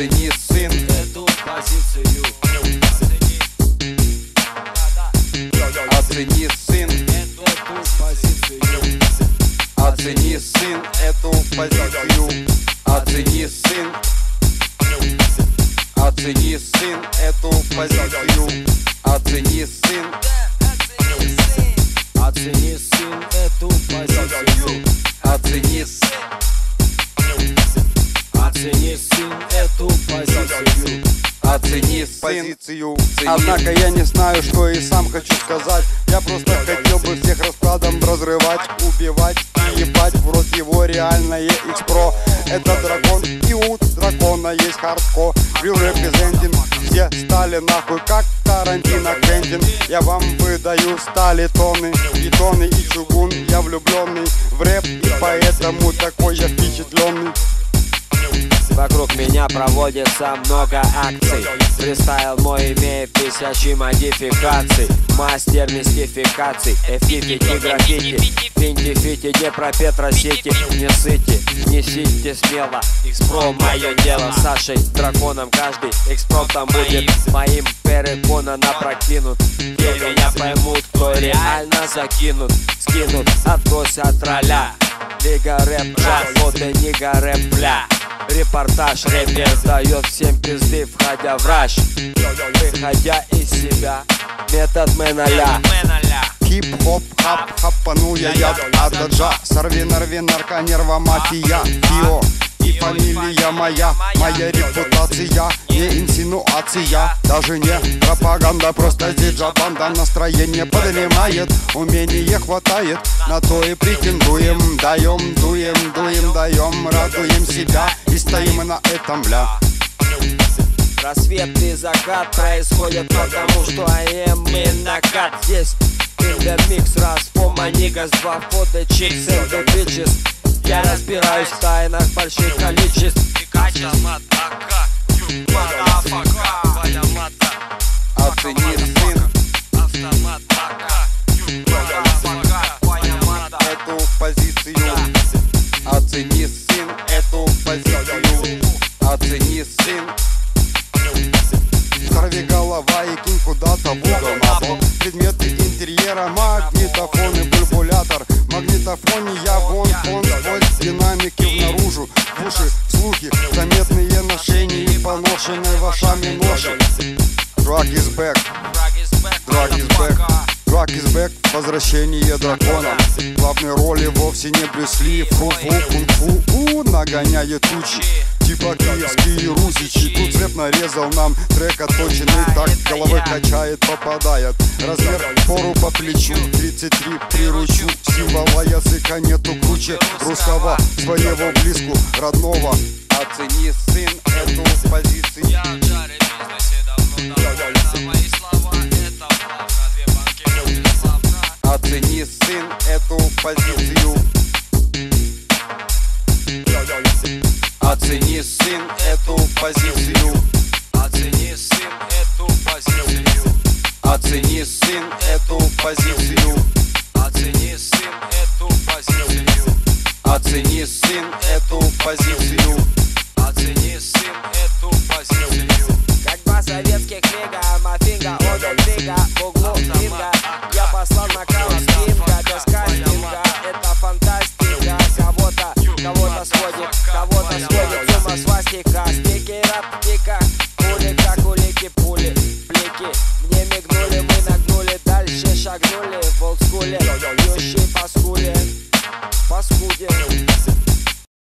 Оцени, сын, эту позицию. оцени, сын, Эту позицию. оцени, сын, эту позицию. Оцени, сын, оцени, сын, эту позицию. Оцени, сын, Оцени, сын, эту позицию. оцени, Оцени, сын, эту позицию. оцени позицию. Однако я не знаю, что и сам хочу сказать. Я просто хотел бы всех раскладом разрывать, убивать и ебать в рот его реальное X-Pro. Это дракон, и у дракона есть хардкор. Real representing, все стали нахуй как Тарантино, Квентин. Я вам выдаю стали тонны и чугун. Я влюбленный в рэп, и поэтому такой я впечатленный. Вокруг меня проводится много акций. Фристайл мой имеет тысячи модификаций. Мастер мистификаций. Эфифити, граффити, финти-фити, не про Петросети. Не сыти, несите смело. X-Pro мое дело. С Сашей, драконом каждый экспромтом будет моим переконанно прокинут. Те меня поймут, кто реально закинут. Скинут, отбросят тролля. Лига рэп, джаз, вот и нига рэп, бля. Репортаж, рэпер дает всем пизды, входя в раш, выходя из себя. Метод Меналя. Хип-хоп, хапанул я яд от даджа. Сорви, нарви, нарконерва, мафия, фио. И фамилия моя репутация, не инсинуация, даже не пропаганда, просто диджа-банда. Настроение поднимает, умение хватает, на то и претендуем. Даем, дуем, даем, радуем себя и стоим на этом, бля. Рассвет и закат происходят потому, что АМ и накат. Здесь in the mix, раз for my niggas, два for the chicks and the bitches. Я разбираюсь в тайнах больших количеств. Оцени, сын, эту позицию. Оцени, сын, эту позицию. Оцени, сын. Сорви голова и кинь куда-то в угол на пол. Предметы интерьера, магнитофон и бульбулятор. В магнитофоне я вон сквозь динамики наружу. В уши слухи, заметные ношения и поношенные вошами ноши. Drag is back, drag is back, drag is back, возвращение дракона. Главные роли вовсе не Брюс Ли, фу-фу, кунг-фу, нагоняет тучи. Типа киевские русичи. Тут рэп нарезал нам трек отточенный, так головой качает, попадает. Размер пору по плечу, 33 приручу. Символа языка нету круче русского, своего близку, родного. Оцени, сын, эту позицию. Оцени, сын, эту позицию. Оцени, сын, эту позицию. Оцени, сын, эту позицию. Оцени, сын, эту позицию. Оцени, сын, эту позицию. Оцени, сын, эту позицию. Оцени, сын, эту позицию. Как два советских мега, мафинга, ода двига, в углу ринга. Я послал нокаут стинга, без кастинга. Это фантастика, кого-то сводит с ума свастика. Стики, раптика, пули, как улики, пули, блики. Мне мигнули, мы нагнули, дальше шагнули. В олдскуле, бьющий по скуле, паскуде.